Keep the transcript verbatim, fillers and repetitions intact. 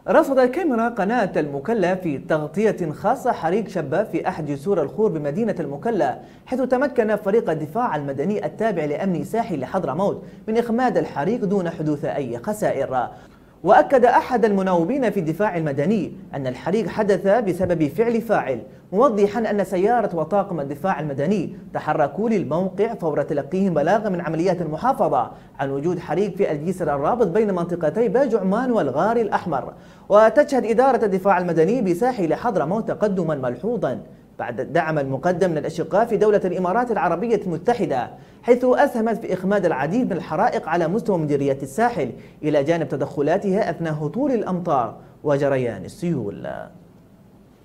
رصدت كاميرا قناة المكلا في تغطية خاصة حريق شاب في أحد جسور الخور بمدينة المكلا، حيث تمكن فريق الدفاع المدني التابع لأمن ساحل حضرموت من إخماد الحريق دون حدوث أي خسائر. وأكد أحد المناوبين في الدفاع المدني أن الحريق حدث بسبب فعل فاعل، موضحا أن سيارة وطاقم الدفاع المدني تحركوا للموقع فور تلقيهم بلاغا من عمليات المحافظة عن وجود حريق في الجسر الرابط بين منطقتي باج عمان والغار الأحمر. وتشهد إدارة الدفاع المدني بساحل حضرموت تقدما ملحوظا بعد الدعم المقدم من الأشقاء في دولة الإمارات العربية المتحدة، حيث أسهمت في إخماد العديد من الحرائق على مستوى مديرية الساحل، إلى جانب تدخلاتها أثناء هطول الأمطار وجريان السيول.